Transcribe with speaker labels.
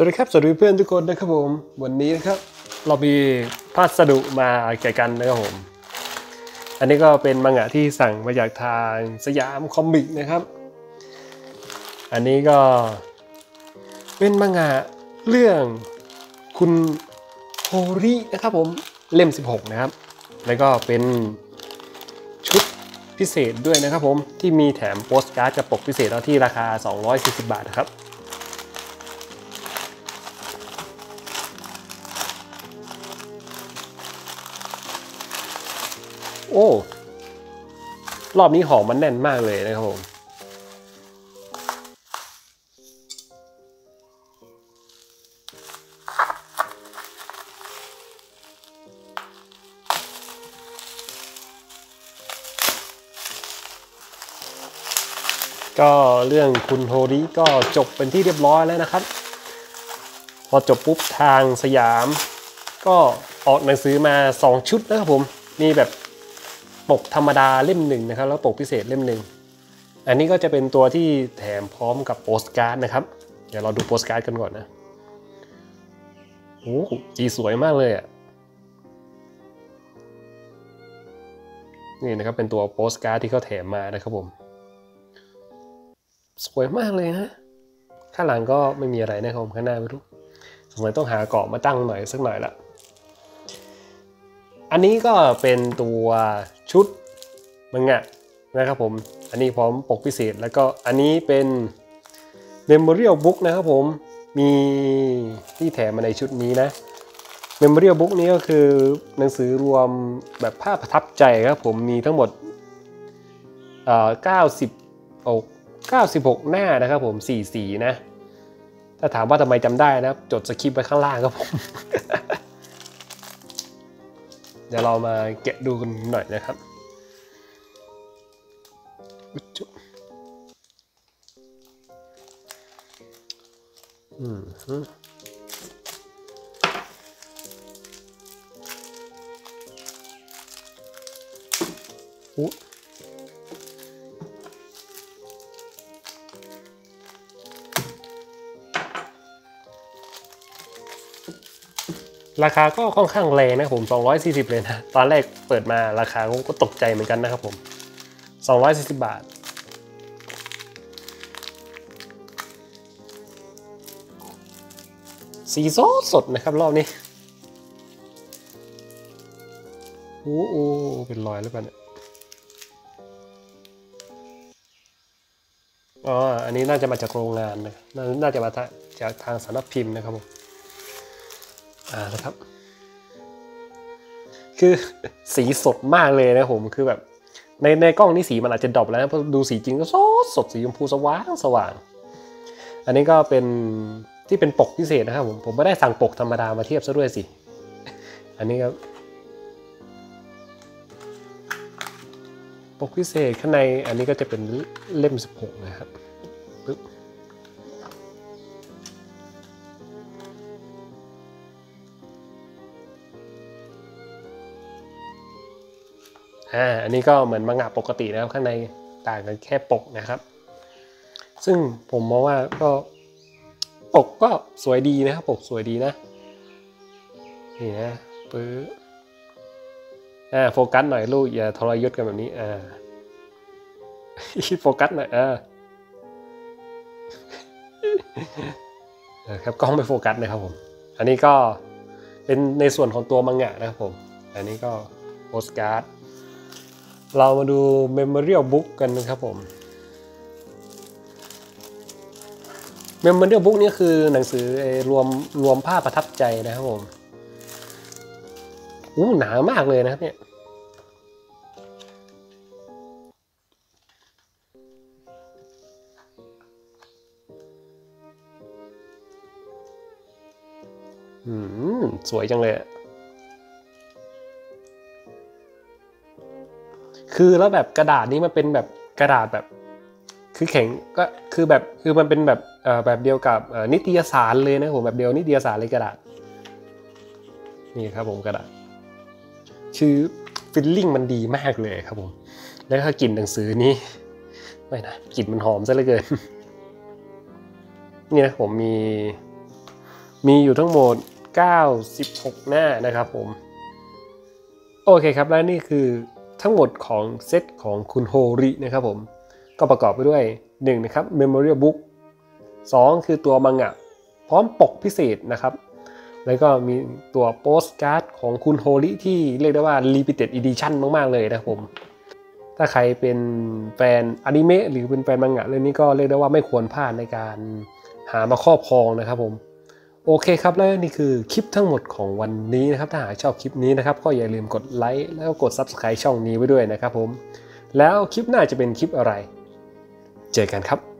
Speaker 1: สวัสดีครับสวัสดีเพื่อนทุกคนนะครับผมวันนี้นะครับเรามีพัสดุมาแก่กันนะครับผมอันนี้ก็เป็นมังงะที่สั่งมาจากทางสยามคอมิกนะครับอันนี้ก็เป็นมังงะเรื่องคุณโฮรินะครับผมเล่ม16นะครับแล้วก็เป็นชุดพิเศษด้วยนะครับผมที่มีแถมโปสการ์ดกับปกพิเศษที่ราคา240 บาทนะครับโอ้รอบนี้หอมมันแน่นมากเลยนะครับผมก็เรื่องคุณโฮริก็จบเป็นที่เรียบร้อยแล้วนะครับพอจบปุ๊บทางสยามก็ออกหนังสือมา2ชุดนะครับผมมีแบบปกธรรมดาเล่มหนึ่งนะครับแล้วปกพิเศษเล่มหนึ่งอันนี้ก็จะเป็นตัวที่แถมพร้อมกับโปสการ์ดนะครับเดี๋ยวเราดูโปสการ์ดกันก่อนนะโอ้สีสวยมากเลยอ่ะนี่นะครับเป็นตัวโปสการ์ดที่เขาแถมมานะครับผมสวยมากเลยนะข้างหลังก็ไม่มีอะไรนะครับผมข้างหน้าไม่รู้สงสัยต้องหาเกาะมาตั้งหน่อยสักหน่อยละอันนี้ก็เป็นตัวชุดมังงะนะครับผมอันนี้พร้อมปกพิเศษแล้วก็อันนี้เป็น Memorial Book นะครับผมมีที่แถมมาในชุดนี้นะ Memorial Book นี้ก็คือหนังสือรวมแบบภาพประทับใจครับผมมีทั้งหมด96 หน้านะครับผม4 สีนะถ้าถามว่าทำไมจำได้นะจดสคริปต์ไว้ข้างล่างครับผม เดี๋ยวเรามาแกะดูกันหน่อยนะครับราคาก็ค่อนข้างแรงนะผม240เลยนะตอนแรกเปิดมาราคาก็ตกใจเหมือนกันนะครับผม240 บาทสีสดนะครับรอบนี้โอ้โหเป็นรอยแล้วกันอ๋ออันนี้น่าจะมาจากโรงงานนะน่าจะมาจากทางสำนักพิมพ์นะครับผมนะครับคือสีสดมากเลยนะผมคือแบบในกล้องนี่สีมันอาจจะดรอปแล้วนะเพราะดูสีจริงก็สดสีชมพูสว่างอันนี้ก็เป็นที่เป็นปกพิเศษนะครับผมไม่ได้สั่งปกธรรมดามาเทียบซะด้วยสิอันนี้ครับปกพิเศษข้างในอันนี้ก็จะเป็นเล่ม16นะครับปึ๊บอันนี้ก็เหมือนมังงะปกตินะครับข้างในต่างกันแค่ปกนะครับซึ่งผมมองว่าก็ปกก็สวยดีนะครับปกสวยดีนะนี่นะปึ๊บโฟกัสหน่อยลูกอย่าทรยศกันแบบนี้โฟกัสหน่อยครับกล้องไม่โฟกัสนะครับผมอันนี้ก็เป็นในส่วนของตัวมังงะนะครับผมอันนี้ก็โปสการ์ดเรามาดู Memorial Book กันนะครับผม Memorial Book นี่คือหนังสือรวมภาพประทับใจนะครับผมหนามากเลยนะครับเนี่ยสวยจังเลยคือแล้วแบบกระดาษนี้มันเป็นแบบกระดาษแบบคือแข็งก็คือแบบคือมันเป็นแบบแบบเดียวกับนิตยสารเลยนะผมแบบเดียวนิตยสารเลยกระดาษนี่ครับผมกระดาษคือฟีลลิ่งมันดีมากเลยครับผมแล้วถ้ากลิ่นหนังสือนี้ไม่นะกลิ่นมันหอมซะเหลือเกินนี่นะผมมีมีอยู่ทั้งหมด96หน้านะครับผมโอเคครับและนี่คือทั้งหมดของเซตของคุณโฮรินะครับผมก็ประกอบไปด้วย1นะครับ Memorial Book 2คือตัวมังงะพร้อมปกพิเศษนะครับแล้วก็มีตัวโปสการ์ดของคุณโฮริที่เรียกได้ว่า Limited Edition มากๆเลยนะครับผมถ้าใครเป็นแฟนอนิเมะหรือเป็นแฟนมังงะเรื่องนี้ก็เรียกได้ว่าไม่ควรพลาดในการหามาครอบครองนะครับผมโอเคครับและนี่คือคลิปทั้งหมดของวันนี้นะครับถ้าหากชอบคลิปนี้นะครับก็อย่าลืมกดไลค์แล้วก็กด Subscribe ช่องนี้ไว้ด้วยนะครับผมแล้วคลิปหน้าจะเป็นคลิปอะไรเจอกันครับ